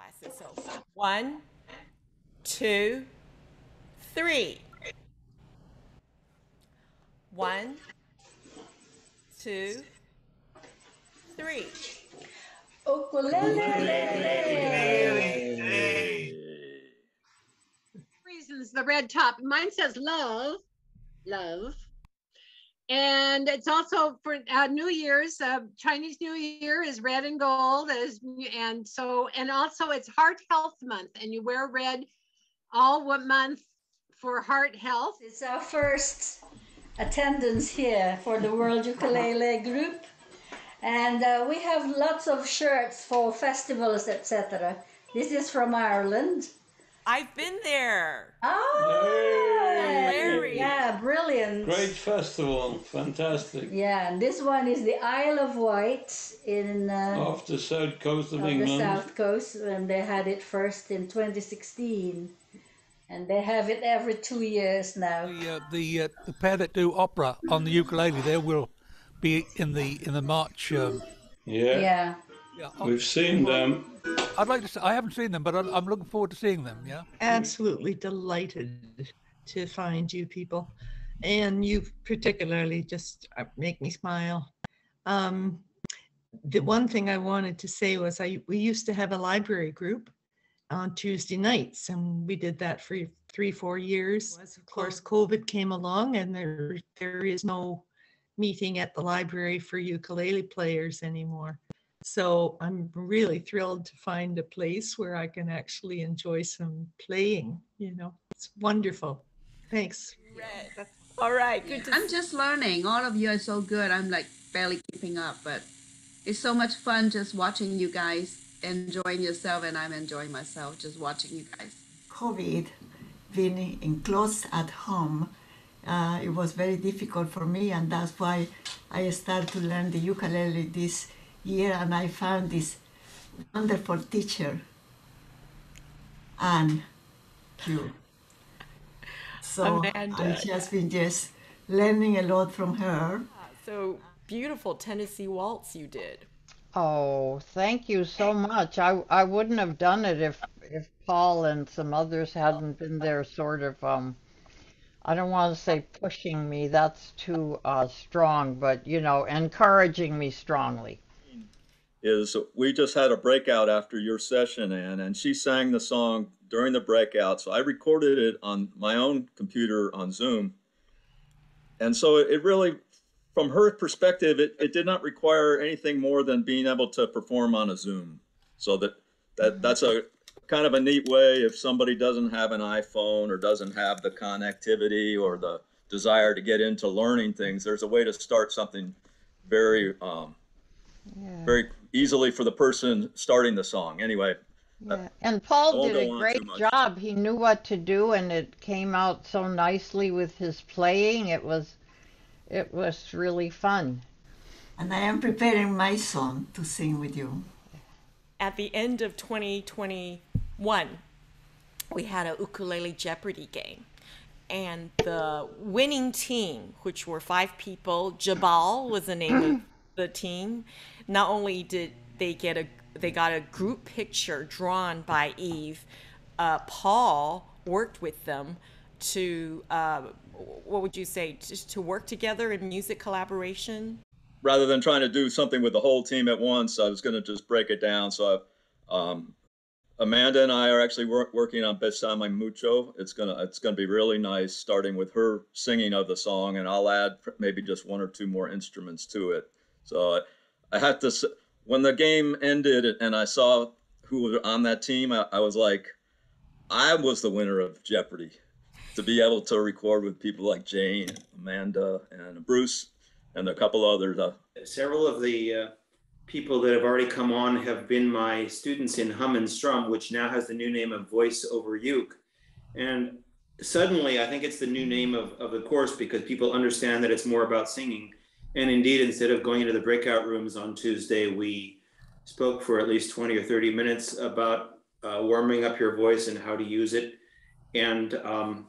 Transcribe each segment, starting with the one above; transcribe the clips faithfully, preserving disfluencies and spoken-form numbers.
glasses. So one, two, three. One, two, three. Ukulele. Reasons the red top. Mine says love, love. And it's also for uh, New Year's, uh, Chinese New Year is red and gold. As, and so, and also it's Heart Health Month, and you wear red all one month for heart health. It's our first attendance here for the World Ukulele group. And uh, we have lots of shirts for festivals, et cetera. This is from Ireland. I've been there. Oh, Larry. yeah, brilliant. Great festival, fantastic. Yeah, and this one is the Isle of Wight in uh, off the south coast of, of England. the south coast, and they had it first in twenty sixteen, and they have it every two years now. The uh, the, uh, the pair that do opera on the ukulele there will be in the in the March. Um, yeah. Yeah. yeah, We've seen them. I'd like to. Say, I haven't seen them, but I'm looking forward to seeing them. Yeah. Absolutely delighted to find you people, and you particularly just make me smile. Um, the one thing I wanted to say was I we used to have a library group on Tuesday nights, and we did that for three, four years. Of course, COVID came along, and there there is no meeting at the library for ukulele players anymore. So I'm really thrilled to find a place where I can actually enjoy some playing. You know, it's wonderful. Thanks. Red. All right, good to I'm just learning. All of you are so good. I'm like barely keeping up, but it's so much fun just watching you guys enjoying yourself, and I'm enjoying myself just watching you guys. COVID, being enclosed at home, uh, it was very difficult for me, and that's why I started to learn the ukulele this year, and I found this wonderful teacher, Anne Q. So Amanda. I've just been just learning a lot from her. So beautiful Tennessee waltz you did. Oh, thank you so much. I I wouldn't have done it if if Paul and some others hadn't been there, sort of. Um, I don't want to say pushing me. That's too uh, strong, but you know, encouraging me strongly. Is we just had a breakout after your session, Ann, and she sang the song during the breakout. So I recorded it on my own computer on Zoom. And so it really, from her perspective, it, it did not require anything more than being able to perform on a Zoom. So that, that that's a kind of a neat way if somebody doesn't have an iPhone or doesn't have the connectivity or the desire to get into learning things, there's a way to start something very, um, Yeah. very easily for the person starting the song. Anyway. Yeah. And Paul won't did go a on great too much. job. He knew what to do, and it came out so nicely with his playing. It was, it was really fun. And I am preparing my song to sing with you. At the end of twenty twenty-one, we had a ukulele Jeopardy game. And the winning team, which were five people, Jabal was the name of the team. Not only did they get a, they got a group picture drawn by Eve. Uh, Paul worked with them to, uh, what would you say, just to work together in music collaboration. Rather than trying to do something with the whole team at once, I was going to just break it down. So um, Amanda and I are actually work, working on Besame Mucho. It's gonna it's gonna be really nice, starting with her singing of the song, and I'll add maybe just one or two more instruments to it. So I had to, when the game ended and I saw who was on that team, I, I was like, I was the winner of Jeopardy. To be able to record with people like Jane, Amanda, and Bruce, and a couple others. Uh, Several of the uh, people that have already come on have been my students in Hum and Strum, which now has the new name of Voice over Uke. And suddenly, I think it's the new name of, of the course because people understand that it's more about singing. And indeed, instead of going into the breakout rooms on Tuesday, we spoke for at least twenty or thirty minutes about uh, warming up your voice and how to use it. And um,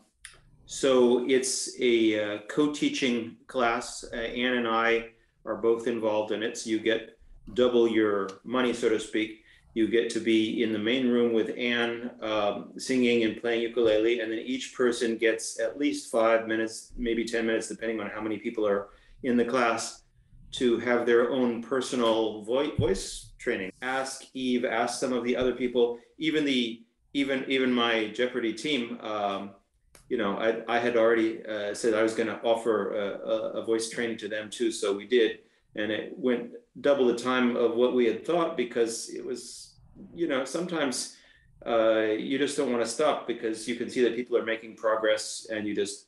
so it's a uh, co-teaching class. Uh, Ann and I are both involved in it. So you get double your money, so to speak. you get to be in the main room with Anne um, singing and playing ukulele, and then each person gets at least five minutes, maybe ten minutes, depending on how many people are in the class, to have their own personal voice voice training. Ask Eve, ask some of the other people, even the even even my Jeopardy team. Um, you know, I, I had already uh, said I was going to offer a, a voice training to them too, so we did, and it went double the time of what we had thought, because it was, you know, sometimes uh, you just don't want to stop because you can see that people are making progress, and you just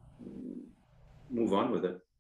move on with it.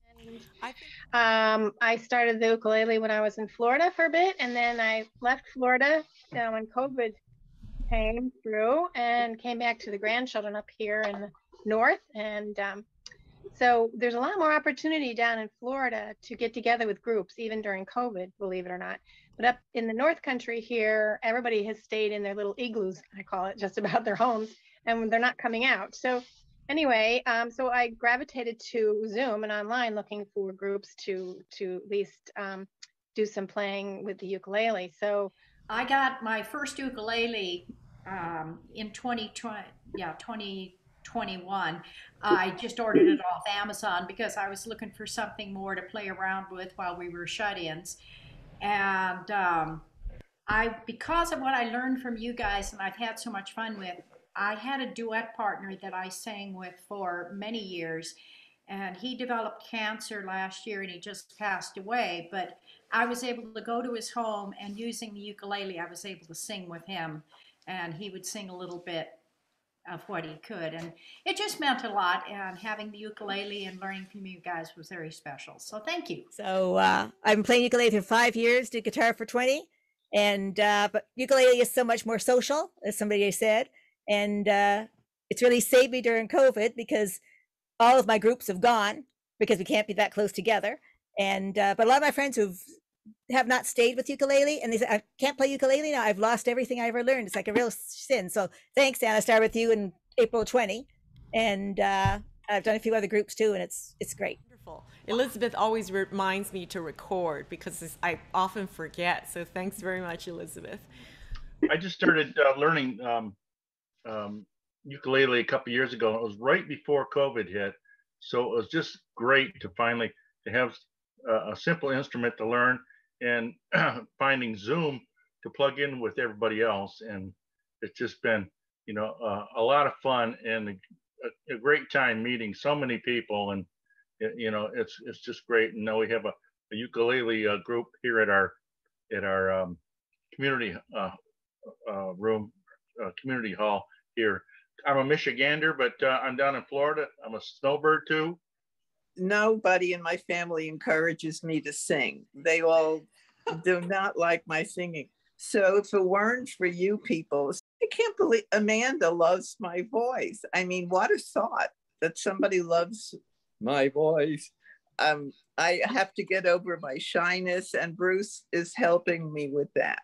Um, I started the ukulele when I was in Florida for a bit, and then I left Florida uh, when COVID came through and came back to the grandchildren up here in the north. And um, so there's a lot more opportunity down in Florida to get together with groups, even during COVID, believe it or not. But up in the North Country here, everybody has stayed in their little igloos, I call it, just about their homes, and they're not coming out. So anyway, um, so I gravitated to Zoom and online looking for groups to, to at least um, do some playing with the ukulele. So I got my first ukulele um, in twenty twenty, yeah, twenty twenty-one. I just ordered it off Amazon because I was looking for something more to play around with while we were shut-ins. And um, I, because of what I learned from you guys and I've had so much fun with, I had a duet partner that I sang with for many years, and he developed cancer last year and he just passed away. But I was able to go to his home, and using the ukulele, I was able to sing with him, and he would sing a little bit of what he could, and it just meant a lot. And having the ukulele and learning from you guys was very special. So thank you. So uh, I've been playing ukulele for five years, did guitar for twenty, and uh, but ukulele is so much more social, as somebody said, and uh, it's really saved me during COVID because all of my groups have gone because we can't be that close together. And uh, but a lot of my friends who've have not stayed with ukulele, and they say, I can't play ukulele now. I've lost everything I ever learned. It's like a real sin. So thanks, Dan. I started with you in April twenty, and uh, I've done a few other groups too, and it's it's great. Wonderful. Elizabeth always reminds me to record because I often forget. So thanks very much, Elizabeth. I just started uh, learning um, um, ukulele a couple years ago. It was right before COVID hit, so it was just great to finally to have a, a simple instrument to learn, and finding Zoom to plug in with everybody else. And it's just been, you know, uh, a lot of fun and a, a great time meeting so many people. And, you know, it's it's just great. And now we have a, a ukulele uh, group here at our at our um, community uh, uh, room, uh, community hall here. I'm a Michigander, but uh, I'm down in Florida. I'm a snowbird too. Nobody in my family encourages me to sing. They all do not like my singing. So if it weren't for you people, I can't believe Amanda loves my voice. I mean, what a thought that somebody loves my voice. Um, I have to get over my shyness, and Bruce is helping me with that.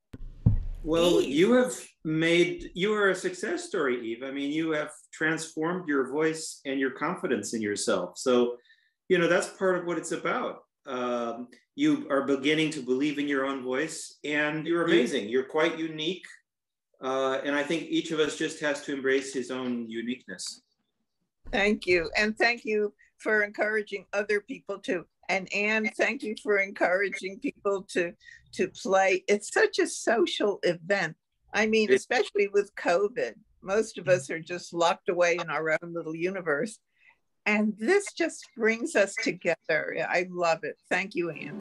Well, you have made, you are a success story, Eve. I mean, you have transformed your voice and your confidence in yourself. So, you know, that's part of what it's about. Um, you are beginning to believe in your own voice, and you're amazing. You're quite unique. Uh, and I think each of us just has to embrace his own uniqueness. Thank you. And thank you for encouraging other people too. And Anne, thank you for encouraging people to, to play. It's such a social event. I mean, especially with COVID, most of us are just locked away in our own little universe. And this just brings us together. I love it. Thank you, Anne.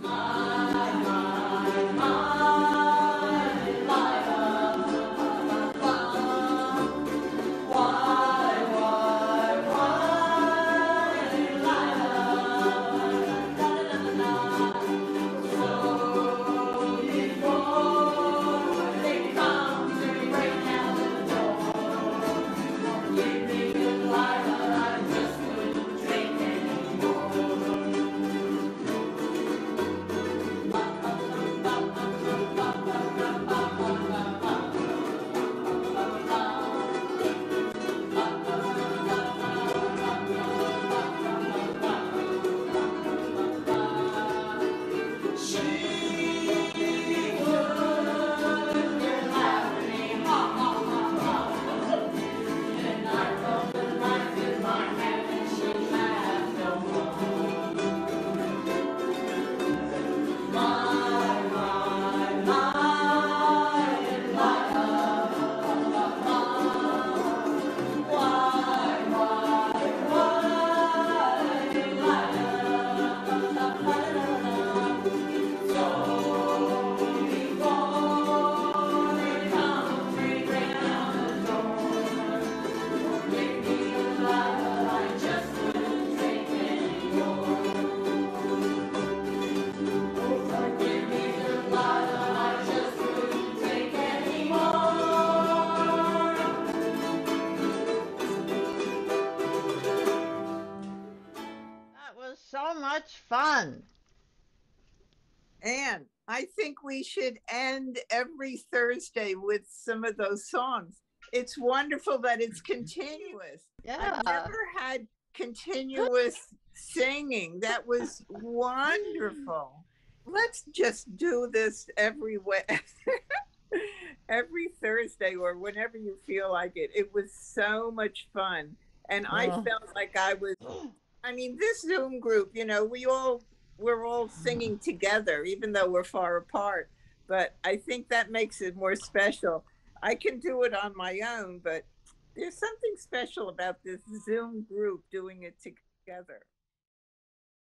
fun. And I think we should end every Thursday with some of those songs. It's wonderful that it's continuous. Yeah. I've never had continuous singing. That was wonderful. Let's just do this every way, every Thursday or whenever you feel like it. It was so much fun. And I Oh. felt like I was, I mean, this Zoom group, you know, we all, we're all singing together, even though we're far apart. But I think that makes it more special. I can do it on my own, but there's something special about this Zoom group doing it together.